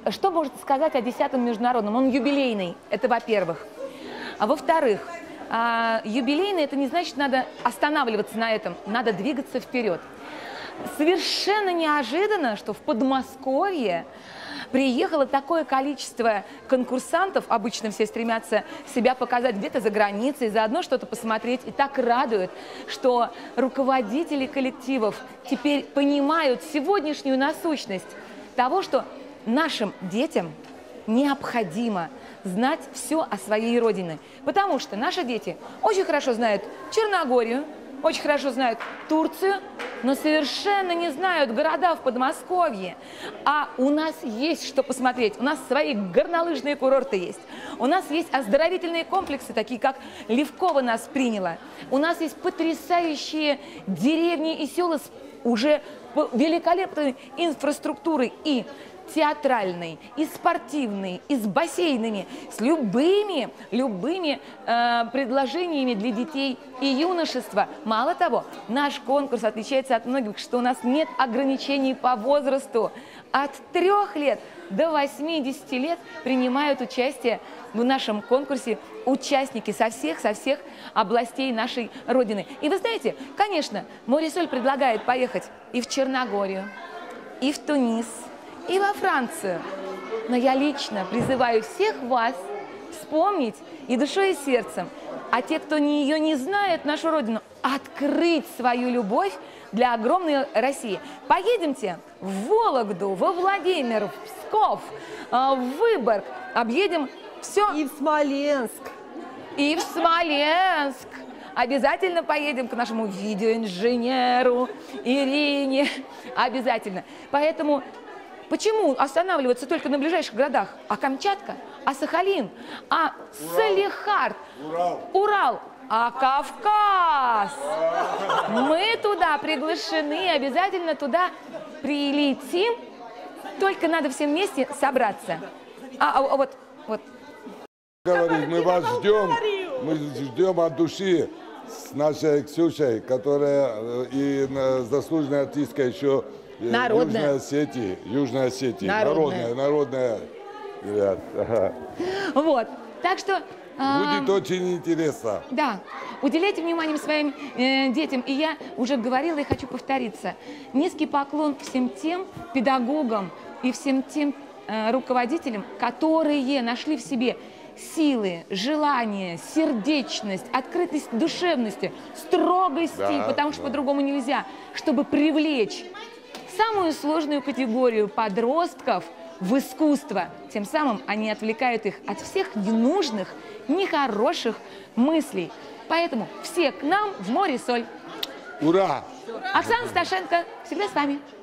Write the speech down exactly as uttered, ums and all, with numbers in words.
что можно сказать о десятом международном? Он юбилейный, это во-первых. А во-вторых, юбилейный, это не значит, надо останавливаться на этом, надо двигаться вперед. Совершенно неожиданно, что в Подмосковье приехало такое количество конкурсантов, обычно все стремятся себя показать где-то за границей, заодно что-то посмотреть. И так радует, что руководители коллективов теперь понимают сегодняшнюю насущность того, что нашим детям необходимо знать все о своей родине. Потому что наши дети очень хорошо знают Черногорию, очень хорошо знают Турцию, но совершенно не знают города в Подмосковье. А у нас есть что посмотреть. У нас свои горнолыжные курорты есть. У нас есть оздоровительные комплексы, такие как Левково нас приняло. У нас есть потрясающие деревни и села с уже великолепной инфраструктурой и театральной, и спортивной, и с бассейнами, с любыми, любыми э, предложениями для детей и юношества. Мало того, наш конкурс отличается от многих, что у нас нет ограничений по возрасту. От трех лет до восьмидесяти лет принимают участие в нашем конкурсе участники со всех, со всех областей нашей Родины. И вы знаете, конечно, Море-Соль предлагает поехать и в Черногорию, и в Тунис, и во Францию. Но я лично призываю всех вас вспомнить и душой, и сердцем, а те, кто не, ее не знает, нашу Родину, открыть свою любовь для огромной России. Поедемте в Вологду, во Владимир, в Псков, в Выборг, объедем все. И в Смоленск. И в Смоленск. Обязательно поедем к нашему видеоинженеру Ирине. Обязательно. Поэтому почему останавливаться только на ближайших городах? А Камчатка, а Сахалин, а Салехард, Урал, Урал, а Кавказ. Мы туда приглашены, обязательно туда прилетим. Только надо всем вместе собраться. А, а вот, вот. Говорит, мы вас ждем, мы ждем от души с нашей Ксюшей, которая и заслуженная артистка еще Народная. Южной Осетии, Южной Осетии, Народная. народная, народная. Ага. Вот, так что... Будет а, очень интересно. Да, уделяйте внимание своим э, детям. И я уже говорила и хочу повториться. Низкий поклон всем тем педагогам и всем тем э, руководителям, которые нашли в себе силы, желание, сердечность, открытость душевности, строгости, да, потому что да. по-другому нельзя, чтобы привлечь самую сложную категорию подростков в искусство. Тем самым они отвлекают их от всех ненужных, нехороших мыслей. Поэтому все к нам в Море-Соль. Ура! Оксана Сташенко всегда с вами.